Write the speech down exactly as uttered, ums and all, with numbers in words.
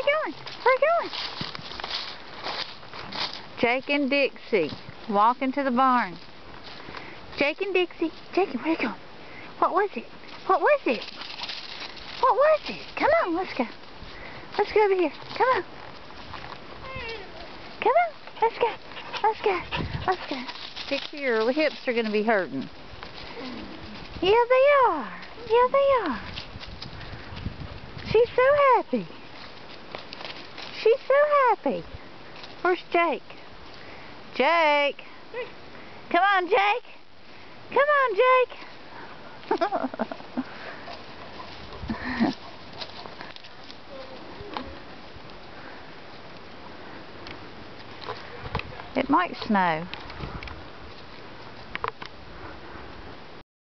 you going? Where you going? Jake and Dixie walking to the barn. Jake and Dixie. Jake, where you going? What was it? What was it? What was it? Come on, let's go. Let's go over here. Come on. Come on. Let's go. Let's go. Let's go. Dixie, your hips are going to be hurting. Yeah, they are. Yeah, they are. She's so happy. She's so happy. Where's Jake? Jake. Come on, Jake. Come on, Jake. It might snow.